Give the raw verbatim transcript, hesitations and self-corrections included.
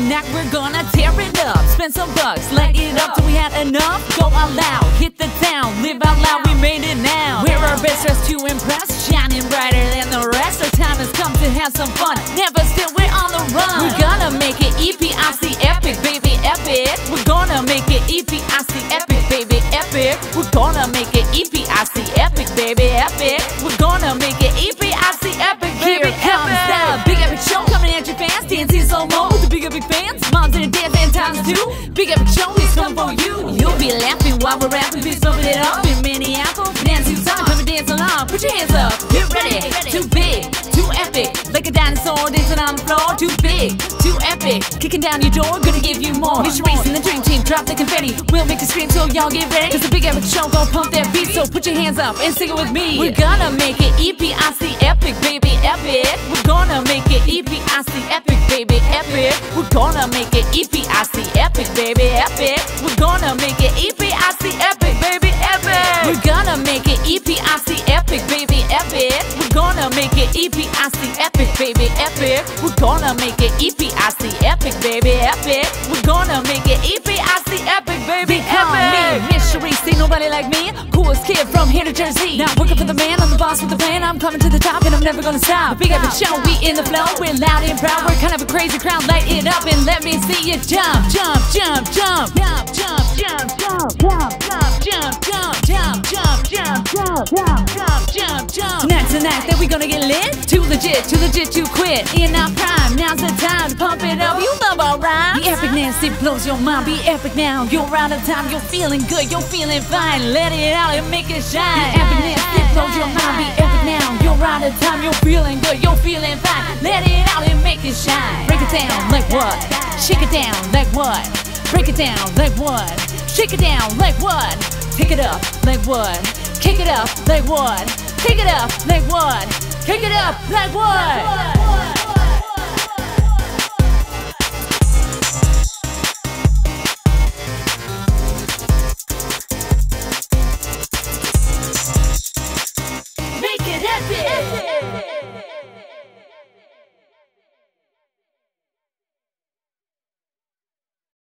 tonight we're gonna tear it up. Spend some bucks, light it up till we had enough. Go all out, hit the town, live out loud, we made it now. We're our best dressed to impress, shining brighter than the rest. Our time has come to have some fun, never still, we're on the run. We're gonna make it E P I C epic, baby, epic. We're gonna make it E P I C epic, baby, epic. We're gonna make it E P I C epic, baby, epic. We're gonna make it E P I C epic, baby, epic. Here comes the big epic show coming at your fans, dancing slow-mo with the big epic fans. Moms and dads and times two. Big epic show is coming for you. You'll be laughing while we're rapping, be smoking it up in Minneapolis. Dancing time, come and dance along. Put your hands up, get ready. Too big, too epic, like a dinosaur dancing on the floor. Too big, too epic, kicking down your door, gonna give you more. It's your race in the dream team, drop the confetti. We'll make you scream, so y'all get ready. Cause the big epic show gon' pump that beat, so put your hands up and sing it with me. We're gonna make it E P I C epic, baby, epic. We're gonna make it E P I C epic, baby, epic. We're gonna make it E P I C epic, baby, epic. We're gonna make it E P I C epic, baby, epic. We're gonna make it E P I C epic, baby, epic. We're gonna make it E P I C epic, baby, epic. We're gonna make it E P I C epic, baby, epic. We're gonna make it E P I C epic, baby, epic. Mystery, see nobody like me. Coolest kid from here to Jersey. Now working for the man, I'm the boss with the plan. I'm coming to the top and I'm never gonna stop. The big epic show, we in the flow. We're loud and proud. We're kind of a crazy crowd. Light it up and let me see you jump, jump, jump, jump, jump, jump, jump, jump, jump, jump, jump, jump, jump, jump, jump, jump, jump, jump, jump. Tonight's the night that we gonna get lit. Too legit, too legit to quit. In our prime, now's the time to pump it up. You love our rhymes. The epicness, it blows your mind. Be epic now. You're out of time. You're feeling good. You're feeling fine. Let it out and make it shine. The epicness, it blows your mind. Be epic now. You're out of time. You're feeling good. You're feeling fine. Let it out and make it shine. Break it down like what? Shake it down like what? Break it down like what? Shake it down like what? Pick it up like what? Kick it up like what? Pick it up like what? Kick it up like what?